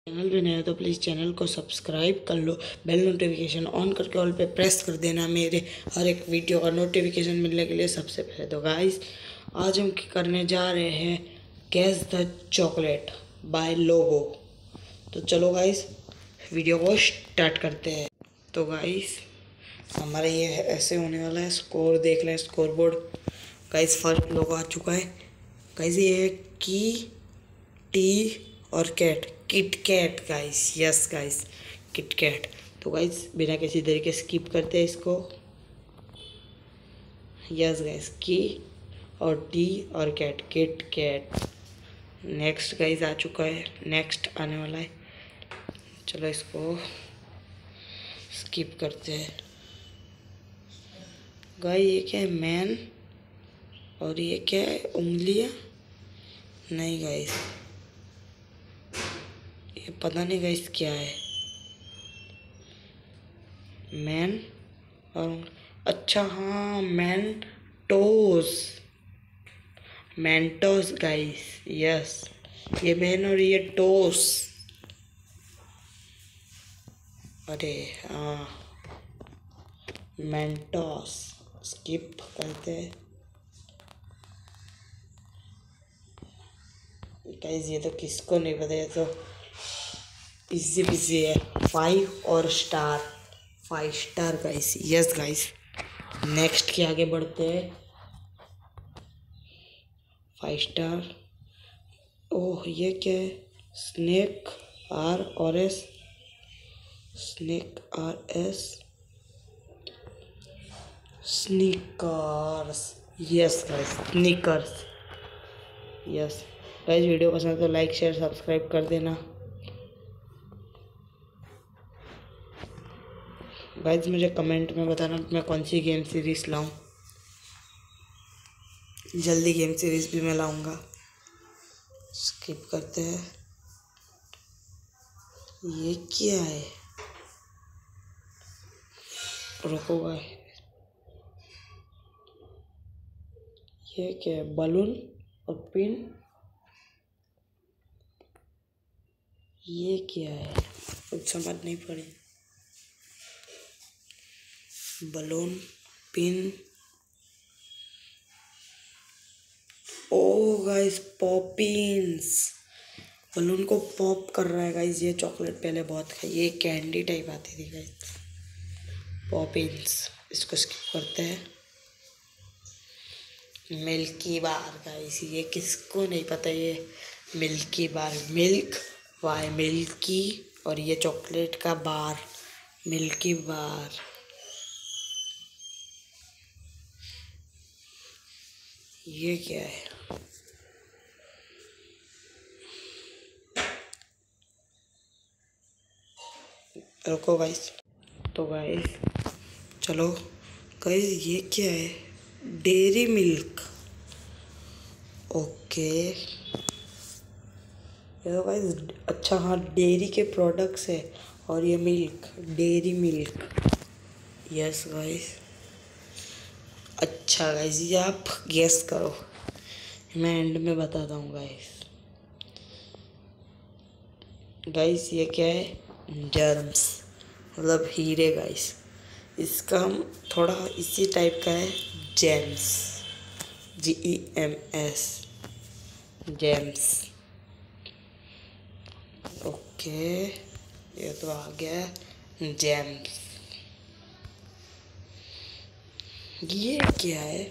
Channel पे नया तो प्लीज़ चैनल को सब्सक्राइब कर लो, बेल नोटिफिकेशन ऑन करके ऑल पे प्रेस कर देना मेरे हर एक वीडियो का नोटिफिकेशन मिलने के लिए सबसे पहले। तो गाइस आज हम करने जा रहे हैं guess the chocolate by logo. तो चलो गाइस वीडियो को स्टार्ट करते हैं। तो गाइस हमारा ये ऐसे होने वाला है, स्कोर देख लें, score board. Guys first logo आ चुका है। गाइस ये है की टी और Kat, Kit Kat guys, yes guys Kit Kat. तो गाइस बिना किसी तरीके स्किप करते हैं इसको। यस गाइस की और टी और Kat, Kit Kat. Next guys आ चुका है, नेक्स्ट आने वाला है। चलो इसको स्किप करते हैं। गाइस ये क्या है, मैन, और ये क्या है, उंगलियां। नहीं गाइस ये पता नहीं गाइस क्या है, मैन और अच्छा हाँ मैंटोस, मैंटोस गाइस, यस ये मैन और ये टोस। अरे हाँ मैंटोस, स्किप करते हैं गाइस। ये तो किसको नहीं पता, ये तो इजी बिजी है। 5 और star, 5 star guys, yes guys. Next के आगे बढ़ते हैं। 5 स्टार। ओह ये क्या है, स्नेक आर और S, snake R S, Snickers, yes guys Snickers, yes guys. Video पसंद है तो लाइक शेयर सब्सक्राइब कर देना गाइस। मुझे कमेंट में बताना मैं कौन सी गेम सीरीज लाऊं, जल्दी गेम सीरीज भी मैं लाऊंगा। स्किप करते हैं। ये क्या है, रुको भाई, ये क्या है, बलून और पिन, ये क्या है, कुछ समझ नहीं पड़ी। Balloon pin, oh guys Poppins, balloon को पॉप कर रहा है गाइस। ये चॉकलेट पहले बहुत खाई, ये कैंडी टाइप आती थी गाइस, पॉपिंस। इसको स्किप करते हैं। मिल्की बार गाइस, ये किसको नहीं पता, ये Milky Bar, milk Y milky, और ये चॉकलेट का बार, मिल्की बार। ये क्या है, रुको गाइस। तो गाइस चलो गाइस ये क्या है, डेयरी मिल्क, ओके। ये तो गाइस अच्छा हाँ डेयरी के प्रोडक्ट्स है, और ये milk, Dairy Milk, yes guys. अच्छा गाइस ये आप गेस करो, मैं एंड में बताता हूँ गाइस। गाइस ये क्या है, जर्म्स, मतलब हीरे गाइस। इसका हम थोड़ा इसी टाइप का है, जेम्स, GEMS, जेम्स, ओके। ये तो आ गया जेम्स। ये क्या है,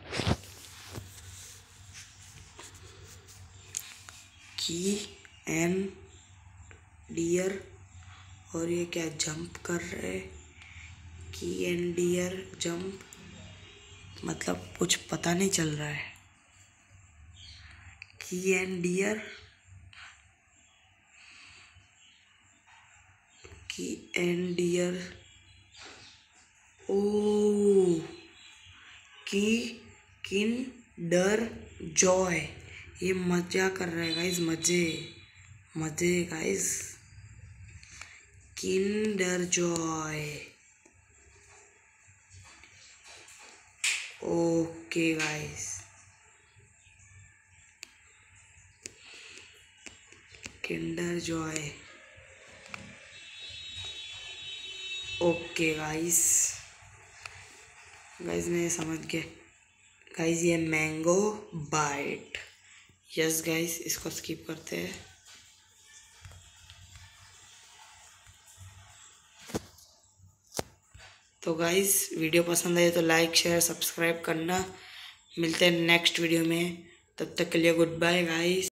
की एन डियर, और ये क्या जंप कर रहे, की एन डियर जंप, मतलब कुछ पता नहीं चल रहा है। की एन डियर, की एन डियर, ओ की किंडर जॉय। ये मजा कर रहा है गाइस, मजे मजे guys, Kinder Joy, okay guys. Kinder Joy okay guys, मैं समझ गया गाइस, ये मैंगो बाइट। यस गाइस, इसको स्किप करते हैं। तो गाइस वीडियो पसंद आए तो लाइक शेयर सब्सक्राइब करना। मिलते हैं नेक्स्ट वीडियो में, तब तक के लिए गुड बाय गाइस।